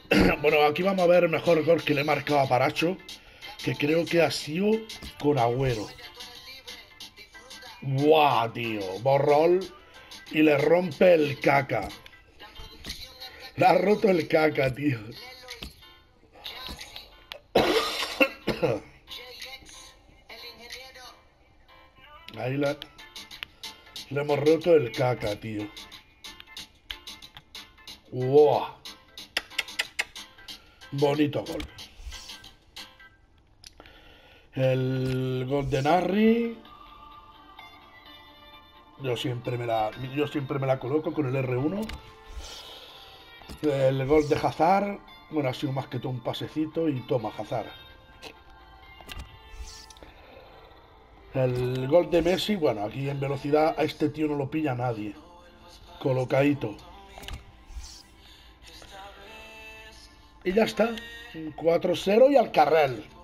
Bueno, aquí vamos a ver el mejor gol que le he marcado a Paracho, que creo que ha sido con Agüero. ¡Buah, tío! Borrol y le rompe el caca. Le ha roto el caca, tío. Ahí le hemos roto el caca, tío. ¡Wow! Bonito gol. El gol de Narri. Yo siempre me la coloco con el R1. El gol de Hazard. Bueno, ha sido más que todo un pasecito y toma Hazard. El gol de Messi, bueno, aquí en velocidad a este tío no lo pilla nadie. Colocadito. Y ya está. 4-0 y al carrel.